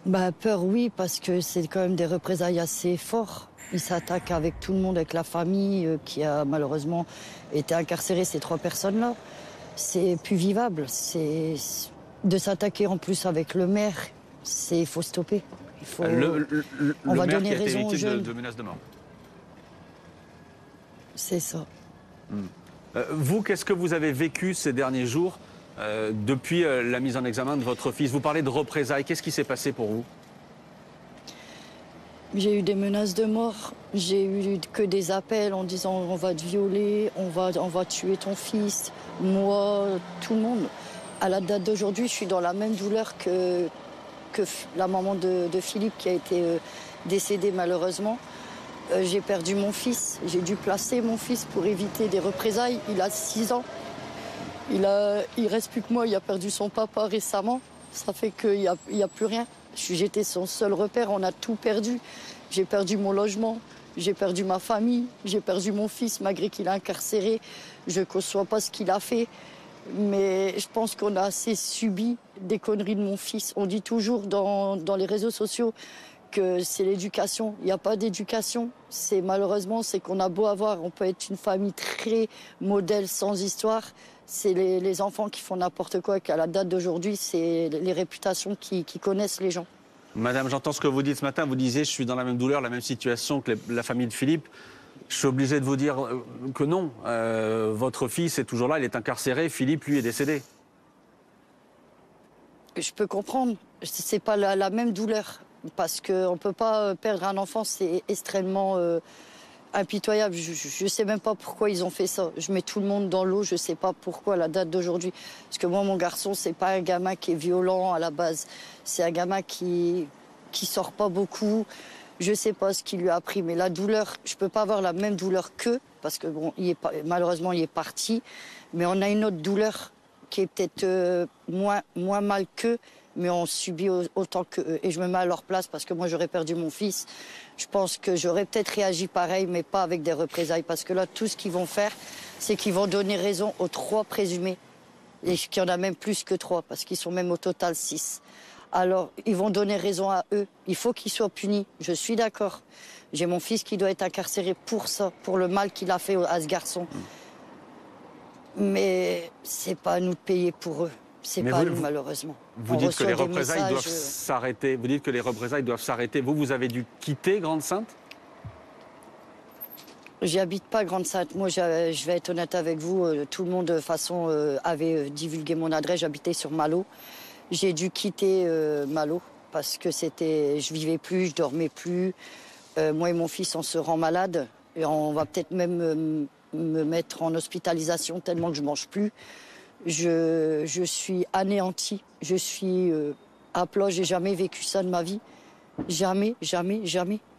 Bah, peur, oui, parce que c'est quand même des représailles assez fortes. Ils s'attaquent avec tout le monde, avec la famille qui a malheureusement été incarcérée, ces 3 personnes-là. C'est plus vivable. C'est de s'attaquer en plus avec le maire. Il faut stopper. Il faut... On va donner raison aux jeunes. De menaces de mort. C'est ça. Vous, qu'est-ce que vous avez vécu ces derniers jours depuis la mise en examen de votre fils? Vous parlez de représailles. Qu'est-ce qui s'est passé pour vous? J'ai eu des menaces de mort. J'ai eu que des appels en disant on va te violer, on va tuer ton fils. Moi, tout le monde. À la date d'aujourd'hui, je suis dans la même douleur que la maman de Philippe qui a été décédée malheureusement. J'ai perdu mon fils. J'ai dû placer mon fils pour éviter des représailles. Il a 6 ans. Il reste plus que moi. Il a perdu son papa récemment. Ça fait qu'il n'y a plus rien. J'étais son seul repère. On a tout perdu. J'ai perdu mon logement. J'ai perdu ma famille. J'ai perdu mon fils malgré qu'il est incarcéré. Je ne conçois pas ce qu'il a fait. Mais je pense qu'on a assez subi des conneries de mon fils. On dit toujours dans les réseaux sociaux que c'est l'éducation. Il n'y a pas d'éducation. Malheureusement, c'est qu'on a beau avoir, on peut être une famille très modèle, sans histoire. C'est les enfants qui font n'importe quoi. Qu'à la date d'aujourd'hui, c'est les réputations qui connaissent les gens. Madame, j'entends ce que vous dites ce matin. Vous disiez, je suis dans la même douleur, la même situation que la famille de Philippe. Je suis obligé de vous dire que non. Votre fils est toujours là, il est incarcéré. Philippe, lui, est décédé. Je peux comprendre. C'est pas la même douleur. Parce qu'on ne peut pas perdre un enfant, c'est extrêmement impitoyable. Je ne sais même pas pourquoi ils ont fait ça. Je mets tout le monde dans l'eau, je ne sais pas pourquoi à la date d'aujourd'hui. Parce que moi, mon garçon, ce n'est pas un gamin qui est violent à la base. C'est un gamin qui sort pas beaucoup. Je ne sais pas ce qui lui a appris, mais la douleur, je ne peux pas avoir la même douleur qu'eux, parce que bon, malheureusement, il est parti. Mais on a une autre douleur qui est peut-être moins mal qu'eux, mais on subit autant qu'eux. Et je me mets à leur place parce que moi, j'aurais perdu mon fils. Je pense que j'aurais peut-être réagi pareil, mais pas avec des représailles. Parce que là, tout ce qu'ils vont faire, c'est qu'ils vont donner raison aux 3 présumés. Et qu'il y en a même plus que 3, parce qu'ils sont même au total 6. Alors, ils vont donner raison à eux. Il faut qu'ils soient punis. Je suis d'accord. J'ai mon fils qui doit être incarcéré pour ça, pour le mal qu'il a fait à ce garçon. Mais c'est pas à nous de payer pour eux. C'est pas à nous, malheureusement. Vous dites que les représailles doivent s'arrêter. Vous dites que les représailles doivent s'arrêter. Vous avez dû quitter Grande-Synthe? J'habite pas Grande-Synthe. Moi, je vais être honnête avec vous. Tout le monde, de toute façon, avait divulgué mon adresse. J'habitais sur Malo. J'ai dû quitter Malo parce que je vivais plus, je dormais plus. Moi et mon fils, on se rend malade. Et on va peut-être même me mettre en hospitalisation tellement que je mange plus. Je suis anéantie. Je suis à plat. J'ai jamais vécu ça de ma vie. Jamais, jamais, jamais.